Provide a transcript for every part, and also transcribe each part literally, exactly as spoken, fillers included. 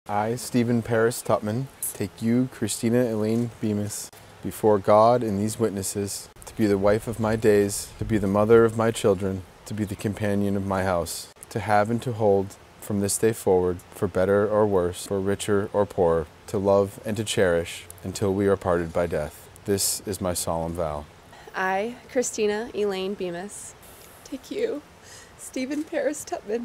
I, Stephen Paris Tutman, take you, Kristina Elaine Bemis, before God and these witnesses, to be the wife of my days, to be the mother of my children, to be the companion of my house, to have and to hold from this day forward, for better or worse, for richer or poorer, to love and to cherish until we are parted by death. This is my solemn vow. I, Kristina Elaine Bemis, take you, Stephen Paris Tutman,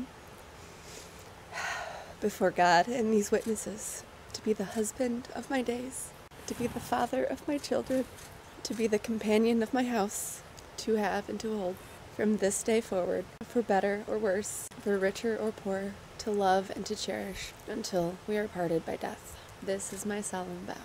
before God and these witnesses, to be the husband of my days, to be the father of my children, to be the companion of my house, to have and to hold, from this day forward, for better or worse, for richer or poorer, to love and to cherish until we are parted by death. This is my solemn vow.